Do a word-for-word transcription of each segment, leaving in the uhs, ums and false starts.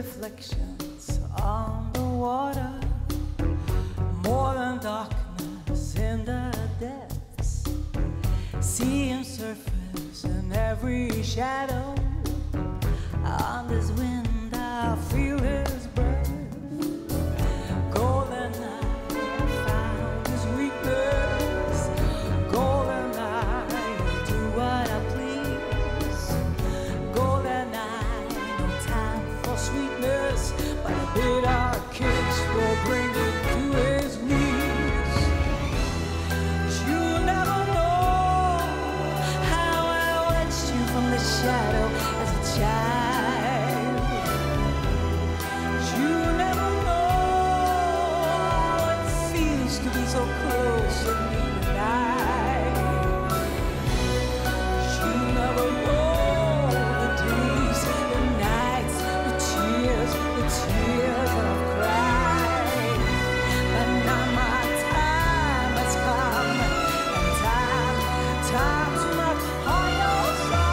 reflections on the water, more than darkness in the depths. See him surface in every shadow. On this wind I feel his breath. GoldenEye, I found his weakness. GoldenEye, do what I please. GoldenEye, no time for sweetness, but a bitter kiss will bring him to his knees. You'll never know how I watched you from the shadow as a child. You never know how it feels to be so close to me tonight. You never know the days, the nights, the tears, the tears that I've cried. But now my time has come, and time, time's not on your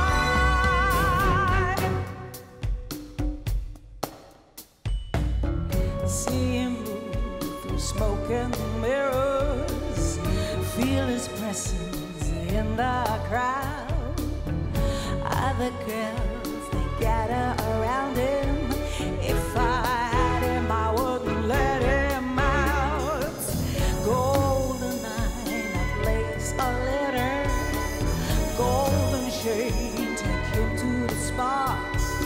side. See him move through smoke and mirrors, feel his presence in the crowd. Other girls, they gather around him. If I had him, I wouldn't let him out. GoldenEye, I place a letter. Golden shade, take him to the spot.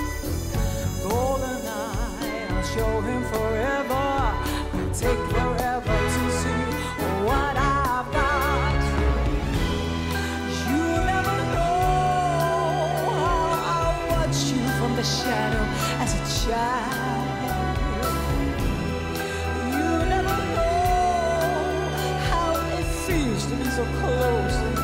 GoldenEye, I'll show him forever. It'll take forever to see what I've got. You never know how I watched you from the shadow as a child. You never know how it feels to be so close to